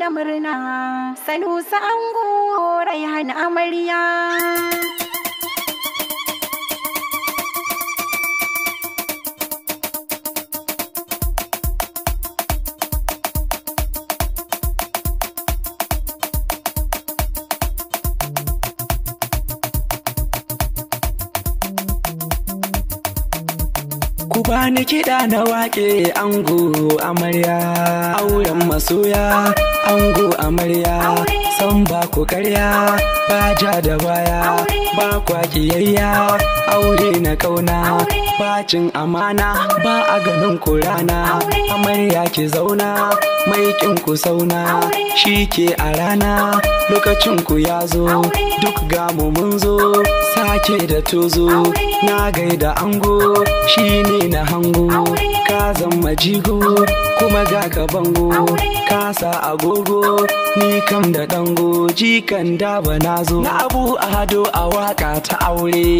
murna Sanusi ango Raihan amarya. Ku bani kiɗa na waƙe ango amarya, auren masoya ango amarya, san ba ku karya ba ja da baya, ba kwa kiyayya aure na kauna, bacin amana ba a ganin ku rana, amarya ki zauna mai kin ku sauna, shi ke a rana lokacin ku ya zo, duk gamu mun zo sake da tozo, na gaida ango shi ne na hango, ka zama jigo kuma ga ka bango, ka sa agogo ni kam da dango, jikan da ba na zo na abu a hado a waka ta aure.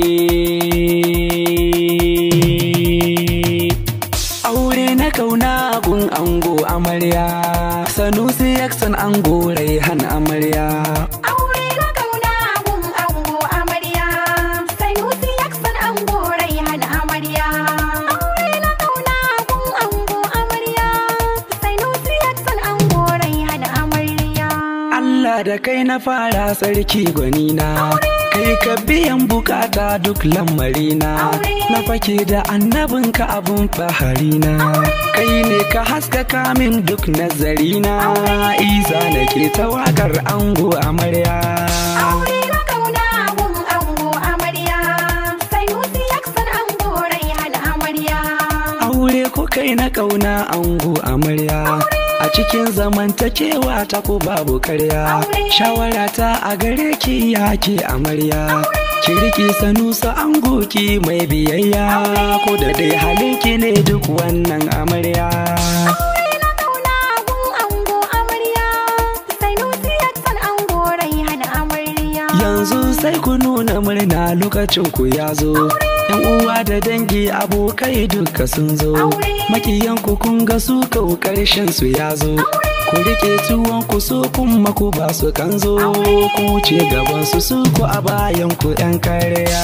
Aure na kauna gun ango amarya, Sanusi Yakson ango Raihan amarya. Aure na kauna gun ango amarya, Sanusi Yakson ango Raihan amarya. Aure na kauna gun ango amarya, Sanusi Yakson ango Raihan amarya. Allah da kai na fara sarki gwanina, kai ka biyan bukata duk lamarina, na fake da annabinka abun faharina, kai ne ka haskaka min duk nazarina, isa da ke ta wakar ango amarya. Aure na kauna gun ango amarya, Sanusi Yakson ango Raihan amarya. Aure ko kai na kauna ango amarya, a cikin zamantakewa ta ko babu karya, shawara ta a gare ki yake amarya, ki riki Sanusi ango ki mai biyayya, ko da dai halinki ne duk wannan amarya. Aure na kauna gun ango amarya, Sanusi Yakson ango Raihan amarya. Yanzu sai ku nuna murna lokacin ku ya zo, yan uwa da dangi abokai duka sun zo, makiyanku kun ga su kau karshen su ya zo, ku rike tuwon ku so kuma ku ba su kan zo, ku ce gaban su ku a bayan ku yan karya.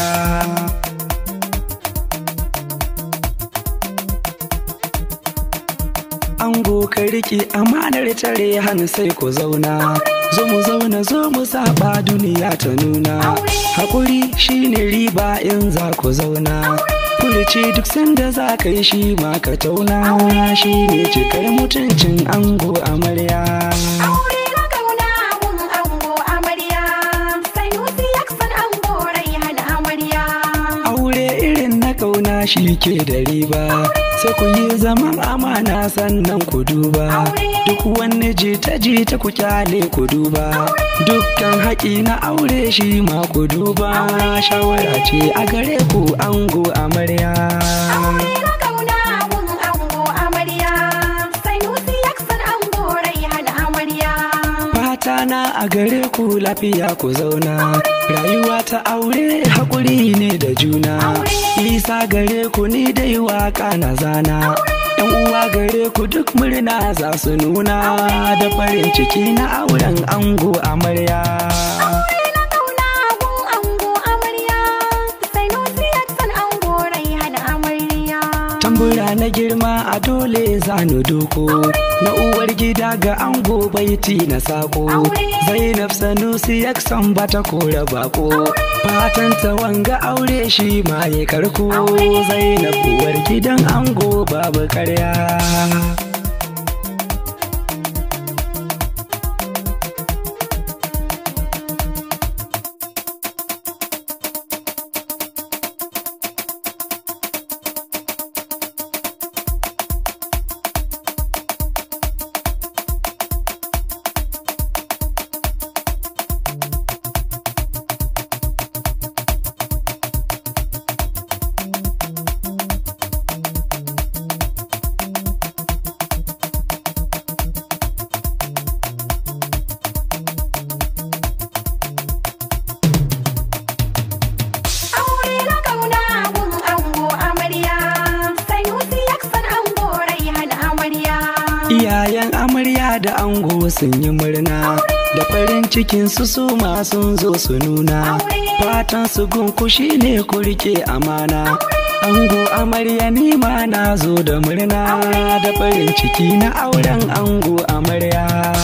Ango ka rike amanar tare hannu sai ku zauna, zo mu zauna zo mu saba duniya ta nuna, hakuri shine riba in za ku zauna, furici duk sanda za ka yi shi ma ka tauna, shine cikar mutuncin ango amarya. Aure na kauna gun ango amarya, Sanusi Yakson ango Raihan amarya. Aure irin na kauna shi ke da riba, sai ku yi zaman amana sannan ku duba, duk wani jita-jita ku kyale ku duba, dukkan haƙi na aure shi ma ku duba, shawara ce a gare ku ango amarya. Aure na kauna gun ango amarya, Sanusi Yakson ango Raihan amarya. Fata na a gare ku lafiya ku zauna, rayuwa ta aure haƙuri ne da juna, isa gare ku ni dai waka na zana, yan uwa gare ku duk murna za su nuna, da farin ciki na auren ango amarya. Aure na kauna gun ango amarya, Sanusi Yakson ango Raihan amarya. Tambura na girma a dole zanu doko, na uwar gida ga ango baiti na sako, Zainab Sanusi Yakson bata kora bako, fatan ta wanga aure shi ma ya karko, Zainab uwar gidan ango babu karya. da ango sun yi murna, da farin cikin su ma sun zo su nuna, fatan su gunku shine ku rike amana. Ango amarya ni ma na zo da murna, da farin ciki na auren ango amarya.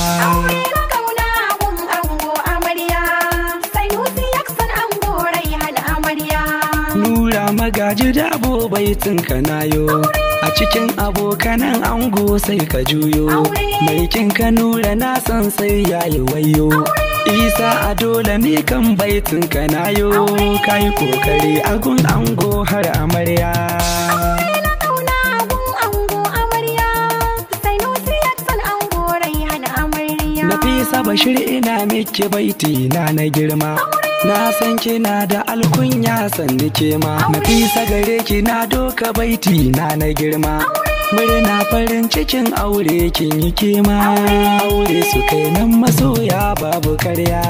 Nura magaji da baitin ka nayo, a cikin abokanan ango sai ka juyo, mulkin ka Nura na san sai yayi wayo. Isa a dole ne kan baitin ka nayo, kai kokari a gun ango har amarya. Nafisa Bashir ina miki baiti na girma, na san kina da alkunya sanni ke ma. Nafisa gare ki na doka baiti na girma, murna farin cikin aure kin yi kema. Aure su kai nan masoya babu karya.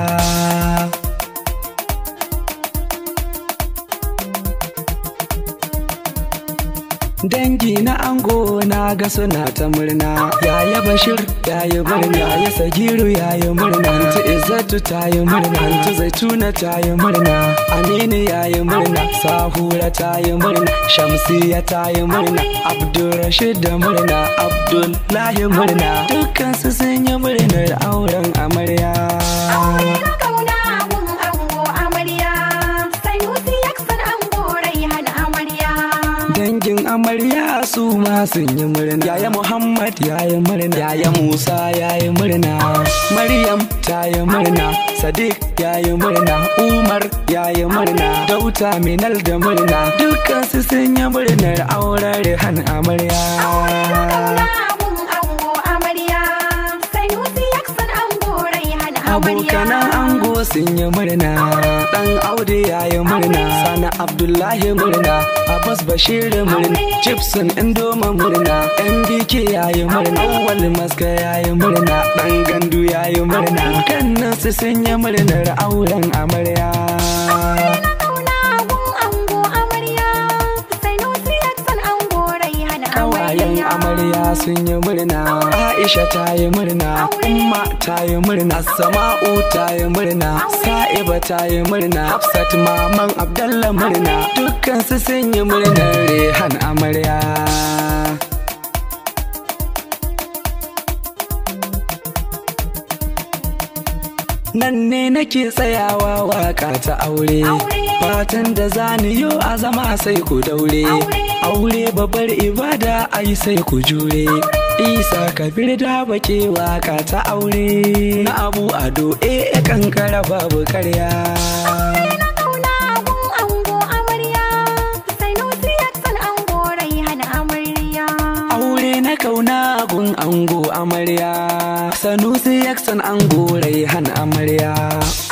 Dangi na ango na ga suna ta murna, yaya Bashir yayi murna, yaya Sagiru yayi murna, Anti Izzatu tayi murna, Anti Zaituna tayi murna, Aminu yayi murna, Sahura tayi murna, Shamsiya tayi murna, Abdulrashid da murna, Abdullahi murna, dukkan su sun yi murnar auren amarya. Dangin amarya su ma sun yi murna, yaya Muhammad yayi murna, yaya Musa yayi murna, Maryam tayi murna, Sadiq yayi murna, Umar yayi murna, Dauta Minal da murna, dukkan su sun yi murnar auren Rehan amarya. Abokanan ango sun yi murna, dan Audu yayi murna, Sani Abdullahi murna, Abbas Bashir murna, Gibson Indoma murna, MBK yayi murna, Awwal Maska yayi murna, dan Gandu yayi murna, kannan su sun yi murnar auren amarya. Kawayen amarya sun yi murna, Aisha ta yi murna, Umma ta yi murna, Sama'u ta yi murna, Sa'iba ta yi murna, Hafsat maman Abdallah murna, dukkan su sun yi murnar Rehan amarya. Nan ne nake tsayawa waka ta aure, fatan da zaniyo a zama sai ku daure. Aure babbar ibada ai sai ku jure. Isa Kabir da bake waka ta aure, na Abu Ado kankara babu karya. Aure na kauna gun ango amarya, Sanusi Yaksan ango Rehan amarya.